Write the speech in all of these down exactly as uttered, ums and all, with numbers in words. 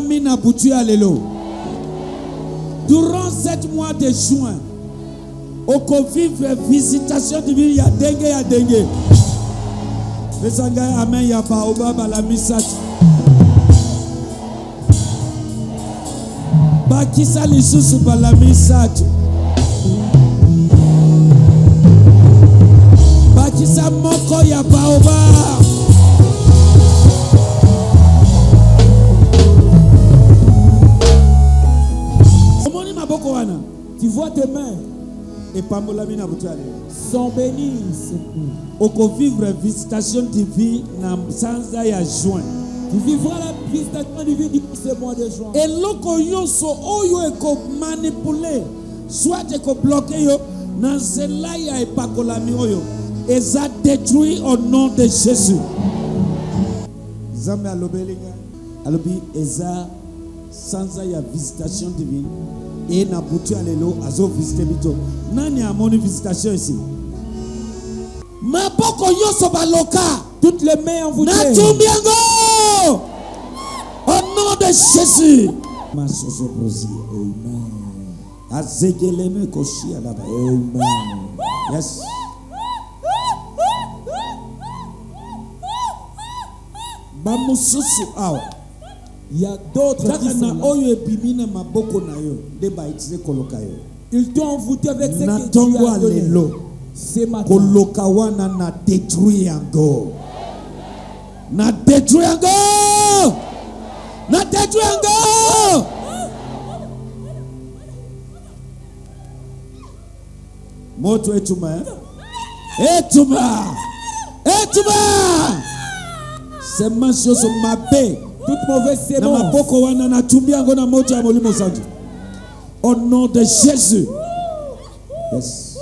Durant sept mois de juin, au convive visitation divine, il y a dengue, il y a dengue. Les Anglais, amen, il y a pas au bas, la missage. Bakisa les sous par la missage. Bakisa moko, il y a pas au bas. Tu vois tes mains sont bénies. Au convivre visitation divine sans ya juin. Tu vivras la visitation divine du ce mois de juin. Et loko yoso oyo eko manipuler, soit eko bloquer yo, nan zela ya epakolami oyo, eza détruit au nom de Jésus. Zambe alobelinga, alobi eza sans ya visitation divine. Et na boutu alelo azo visiter bito. Nani a mon visitation ici? Ma boko yoso baloka. Toutes les mains envoûtées. Na tumbiango. Au nom de Jésus. Ma soso brosi. Amen. Azegeleme koshi alaba. Amen. Yes. Bamususu awa. Il y a d'autres qui sont là. Ils t'ont envoûté avec ce que tu as donné. Ce matin. Na détruit encore. Na détruit encore. Na détruit encore. Moto etuma. Etuma. Etuma. C'est ma chose ma paix. Toute mauvaise sémence. Au nom de Jésus. Yes.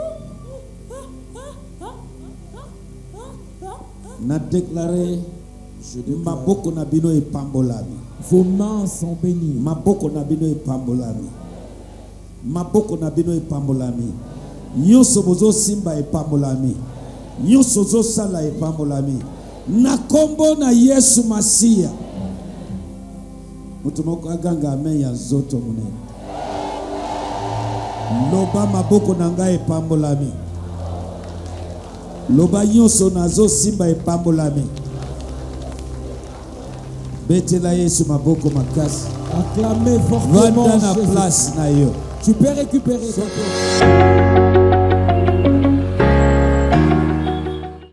Na déclaré, je dis ma boko na bino e pambolami. Vos mains sont bénies. Ma boko na bino e pambolami. Ma boko na bino e pambolami. Nyonso bozo simba e pambolami. Nyonso zo sala e pambolami. Na kombo na Yesu Masia. Mutumoko aganga amen ya zoto mune. Loba maboko nanga e pambolami. Loba nyonso nazo simba e pambolami. Betela Yesu maboko makasi. Acclamez fortement Vanda na place na yo. Tu peux récupérer ton cœur.